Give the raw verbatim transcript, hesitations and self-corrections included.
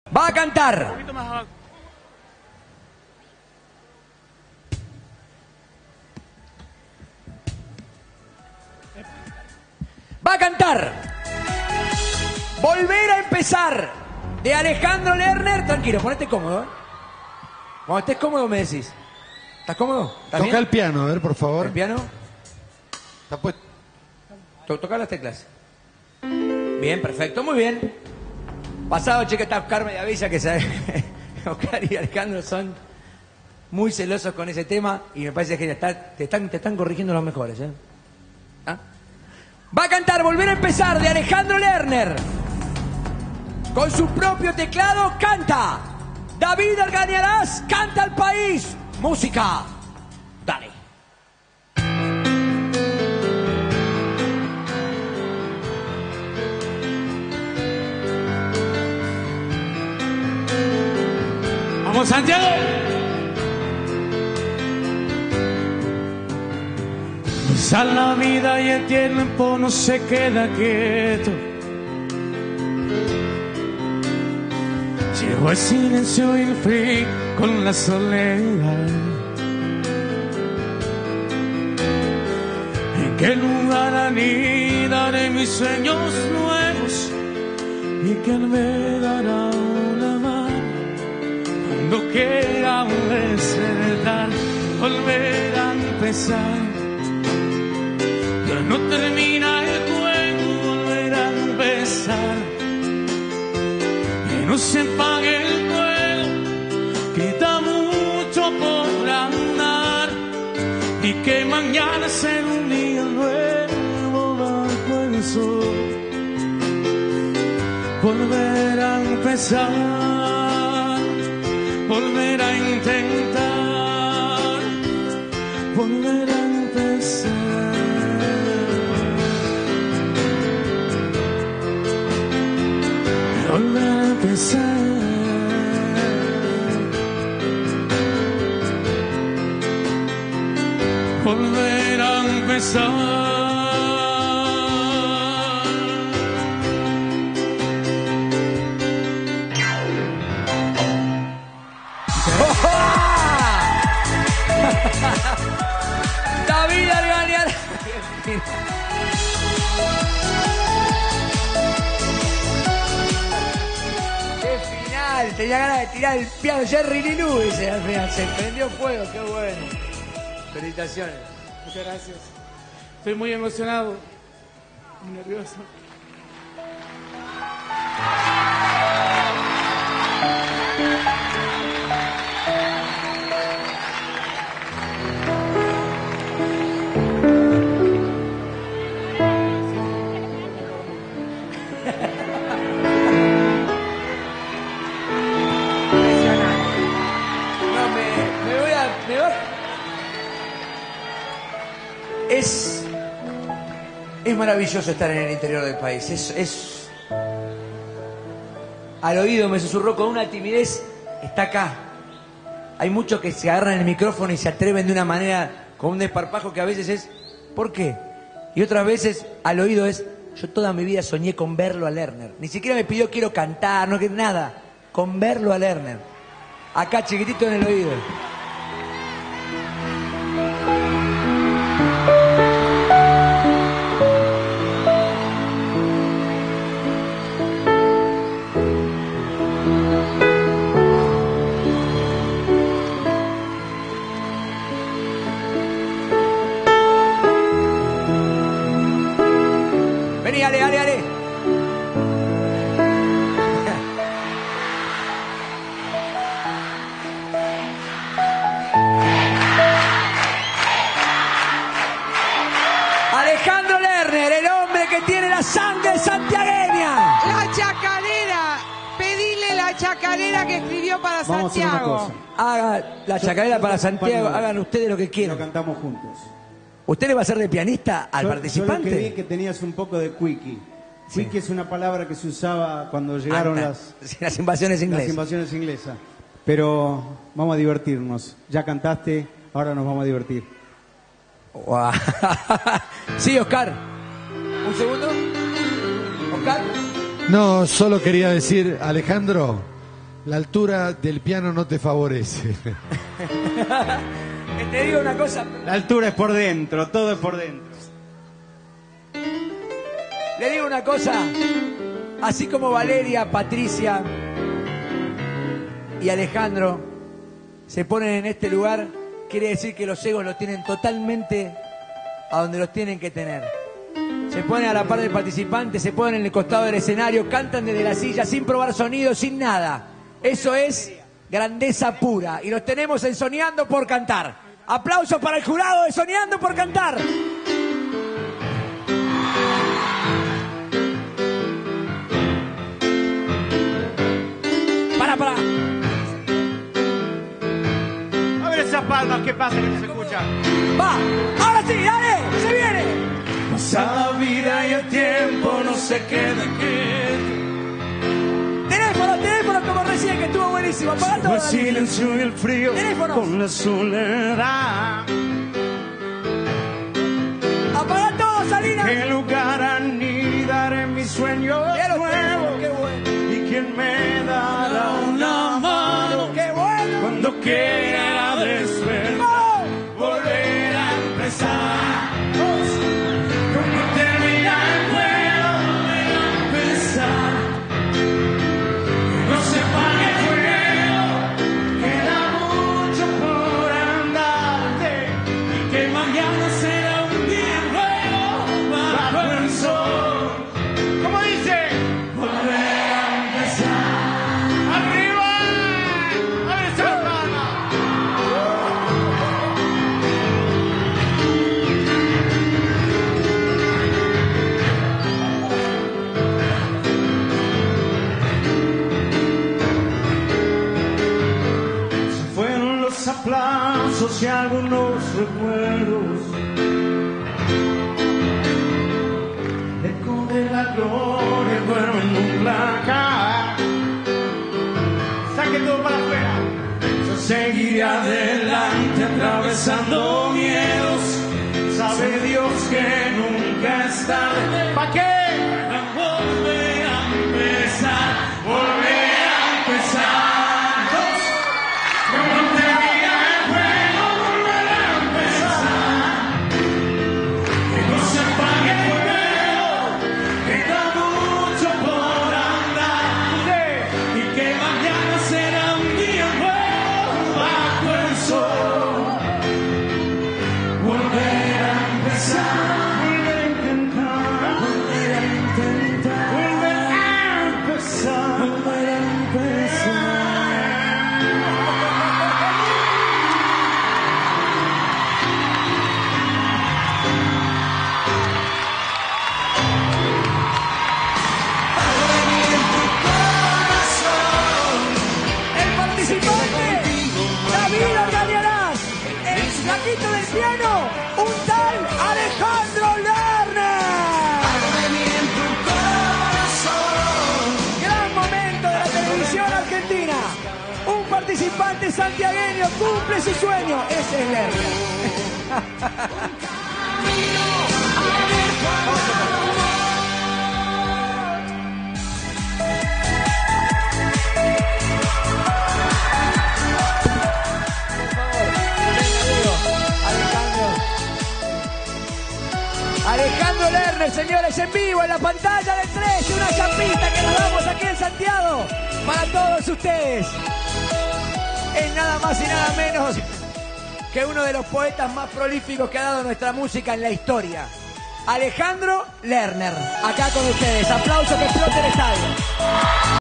Va a cantar. Un poquito más abajo. Va a cantar Volver a empezar, de Alejandro Lerner. Tranquilo, ponete cómodo, ¿eh? Cuando estés cómodo me decís. ¿Estás cómodo? ¿Estás Toca bien? el piano, a ver, por favor. ¿El piano? Está puesto. To- Toca las teclas. Bien, perfecto, muy bien. Pasado, che, que está Oscar Mediavilla, que sabe. Oscar y Alejandro son muy celosos con ese tema y me parece que está- te, están, te están corrigiendo los mejores, ¿eh? ¿Ah? Va a cantar Volver a empezar, de Alejandro Lerner. Con su propio teclado canta David Argañarás, Canta al País. Música, dale. Vamos, Santiago. Pasa la vida y el tiempo no se queda quieto. Llegó el silencio y el frío con la soledad. ¿En qué lugar anidaré mis sueños nuevos? ¿Y quién me dará una mano cuando quiera despertar, volver a empezar? Ya no termina el juego, volver a empezar. Que no se apague el fuego, queda mucho por andar. Y que mañana será un día nuevo bajo el sol. Volver a empezar, volver a intentar, volver a empezar. Volver a empezar. Volver a empezar. David Argañarás. ¡Qué final! Tenía ganas de tirar el piano. Jerry Lee Lewis al final. Se prendió fuego. ¡Qué bueno! Felicitaciones. Muchas gracias. Estoy muy emocionado, muy nervioso. No, me, me voy a... Me voy. Es... Es maravilloso estar en el interior del país. Es... es... Al oído me susurró con una timidez. Está acá. Hay muchos que se agarran el micrófono y se atreven de una manera, con un desparpajo que a veces es... ¿Por qué? Y otras veces al oído es... Yo toda mi vida soñé con verlo a Lerner. Ni siquiera me pidió quiero cantar, no quiero nada. Con verlo a Lerner. Acá, chiquitito en el oído. Vení, Ale, Ale, Ale. Alejandro Lerner, el hombre que tiene la sangre santiagueña. La chacarera. Pedile la chacarera que escribió para Vamos a hacer una Santiago. cosa. Haga la chacarera yo para te Santiago, acompaño. hagan ustedes lo que Lo quieran. cantamos juntos. ¿Usted le va a hacer de pianista al Yo- participante? Yo lo que vi que tenías un poco de quickie. Sí. Quickie es una palabra que se usaba cuando llegaron Antes, las, sí, las invasiones las inglesas. invasiones inglesas. Pero vamos a divertirnos. Ya cantaste, ahora nos vamos a divertir. Guau. Sí, Oscar. ¿Un segundo? ¿Oscar? No, solo quería decir, Alejandro, La altura del piano no te favorece. Te digo una cosa. La altura es por dentro, todo es por dentro. Le digo una cosa. Así como Valeria, Patricia y Alejandro se ponen en este lugar, quiere decir que los egos los tienen totalmente a donde los tienen que tener. Se ponen a la par del participante, se ponen en el costado del escenario, cantan desde la silla sin probar sonido, sin nada. Eso es grandeza pura. Y los tenemos en Soñando por Cantar. Aplausos para el jurado de Soñando por Cantar. Para, para. A ver esas palmas, ¿qué pasa que no se escucha? Va, ahora sí, dale, se viene. Pasa la vida y el tiempo no se queda quieto. Teléfono, teléfono como recién, que estuvo buenísimo. Apaga todo. El silencio y el frío Teléfonos. con la soledad. Apaga todo, Salinas. ¿Qué lugar anidar en mis sueños Mira los nuevos? teléfonos, qué bueno. ¿Y quién me dará una mano Qué bueno. cuando quiera despertar? ¡Oh! Volver a empezar. Cuando termina el vuelo, volver a empezar. Que no se apague el fuego, queda mucho por andarte. Y que mañana será un día nuevo bajo el sol. ¿Cómo dice? Volver a empezar. ¡Arriba! ¡A ver esa palma! Se fueron los aplausos y algunos recuerdos. Eco de la gloria duerme en un placar. Saque todo para afuera. Yo seguiré adelante atravesando miedos. Sabe Dios que nunca es tarde. ¿Para qué? Para volver a empezar. Volver a empezar. Cuando termina el juego, volver a empezar. Que no se apague el fuego, queda mucho por andar. Y que mañana será un día nuevo bajo el sol. Volver a empezar, volver a intentar, volver a intentar, volver a empezar, volver a empezar. El participante, David Argañarás. El flaquito del piano, un tal Alejandro Lerner. Gran momento de la televisión argentina. Un participante santiagueño cumple su sueño. Ese es Lerner. Alejandro Lerner, señores, en vivo en la pantalla de tres, una chapita que nos damos aquí en Santiago para todos ustedes. Es nada más y nada menos que uno de los poetas más prolíficos que ha dado nuestra música en la historia. Alejandro Lerner, acá con ustedes. Aplauso que explote el estadio.